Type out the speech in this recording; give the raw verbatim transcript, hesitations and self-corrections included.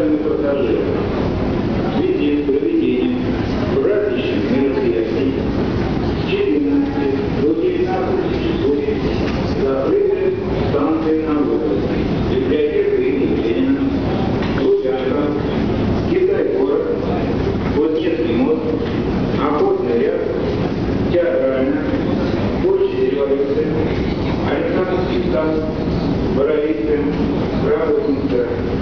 уважаемые пассажиры, в связи с проведением праздничных мероприятий с четырнадцати до девятнадцати часов закрыты станции Народа, библиотека имени Ленина, Лубянка, Китай-город, Кузнецкий мост, Охотный ряд, Театральная, Площадь Революции, Александровский скат, Боровицкая, Работница,